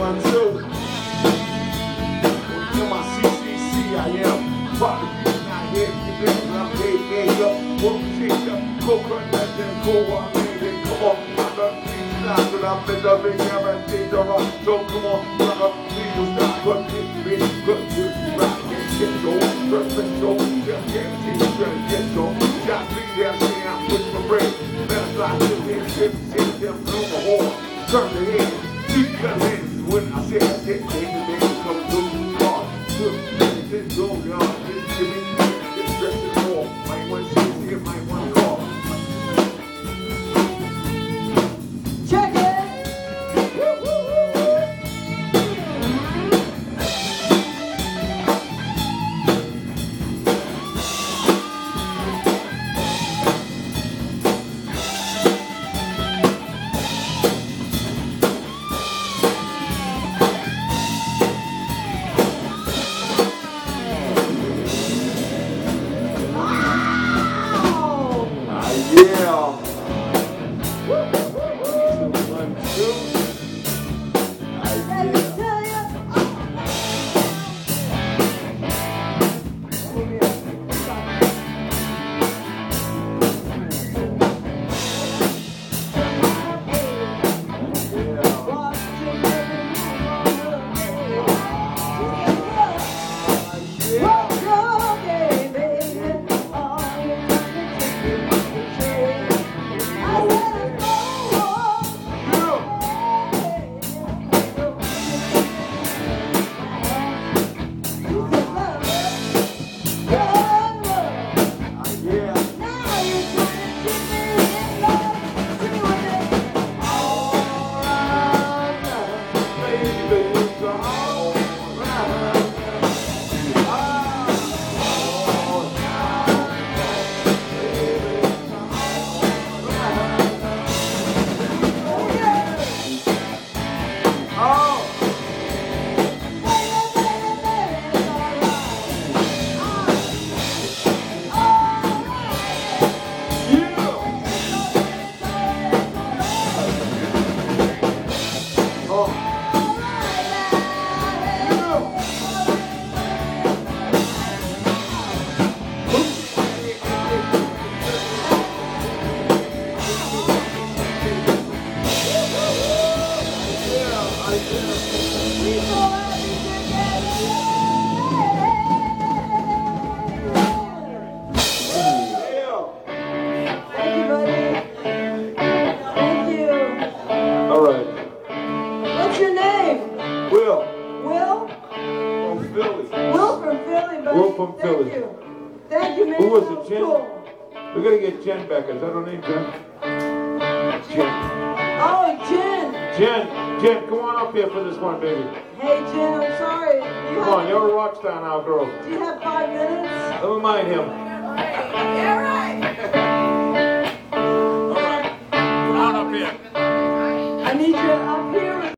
1, 2. To my CCC, I am. Part of the reason I hear you think I'm paid up. Won't take up. Go cut that damn go on, baby. Come on. I love these times when I'm in the big guarantee to rock. So come on. I love these times. But it's been good to rock. Get go. Perfect go. Just guarantee you're gonna get go. Got me there saying I push my break. Better fly to him. Shit, them through the horn. Turn the head. Keep your hands when I say I get paid. Come through the car. This go, y'all. This give me this dressing more. Might want to see here, might want to call. Check it. We're gonna get Jen back. Is that her name, Jen? Jen. Oh, Jen. Jen, come on up here for this one, baby. Hey, Jen, I'm sorry. Come on, you're a rock star now, girl. Do you have 5 minutes? Never mind him. Yeah, right. All right. Come on up here. I need you up